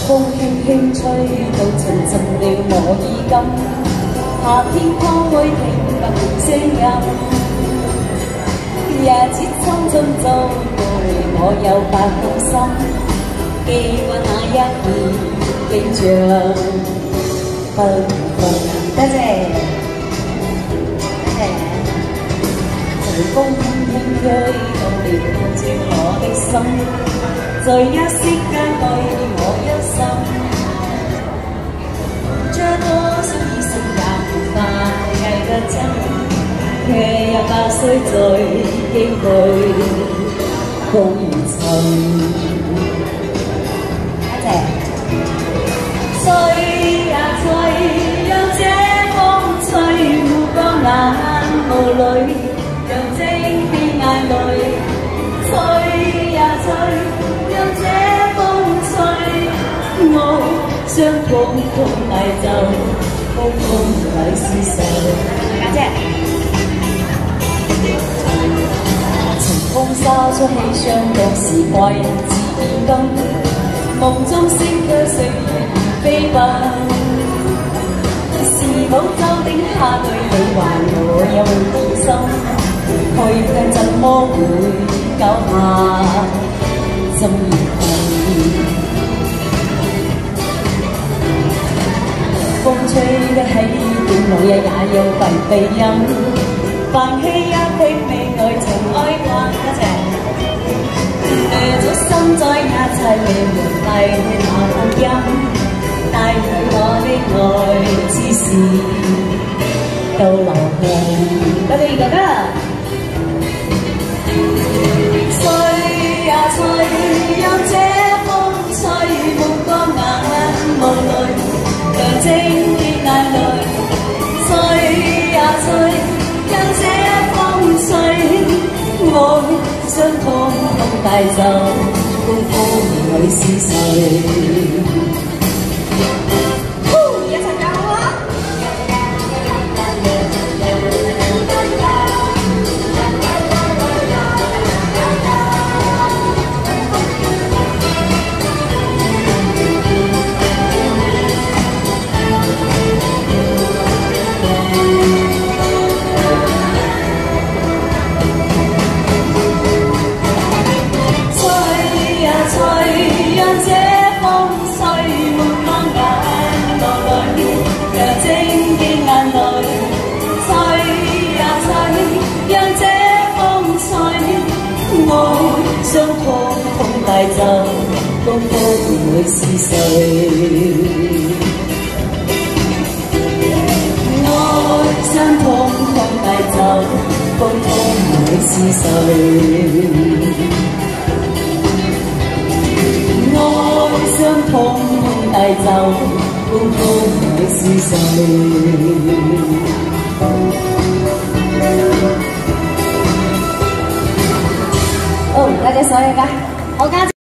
風輕輕吹到盡盡了我衣襟，夏天可會聽不到聲音？日子匆匆走過，我有百種心，記掛那一面景象繽紛。多謝，多謝。隨風輕吹到撩照我的心，在一息間對我憂心。這多少意識也無法計得真。卻18歲最驚懼風塵。多謝。吹呀吹，讓這風吹沒光眼無淚，讓晶片眼淚。吹呀吹，讓這風吹，我將風風帶走，風風裏是誰？家姐。風沙出氣象，當時季節變更，夢中閃卻歲月如飛奔。是否周丁下對你還我有疑心？去向怎麼會搞下心熱痛？風吹得起段路也有鼻音。放棄一拼命愛情愛慣，多謝。掠咗心在一切你們帶去那福音，帶去我的愛之事都流向。多謝哥哥。吹呀吹，讓這風吹沒光眼無淚，讓晶結眼淚。吹呀吹。讓這風吹，我將痛痛帶走，風風裏是誰？一齊教我啊！將痛痛帶走，風風會是誰？愛將痛痛帶走，風風會是誰？愛將痛痛帶走，風風會是誰？哦，大家所有嘅，我家姐。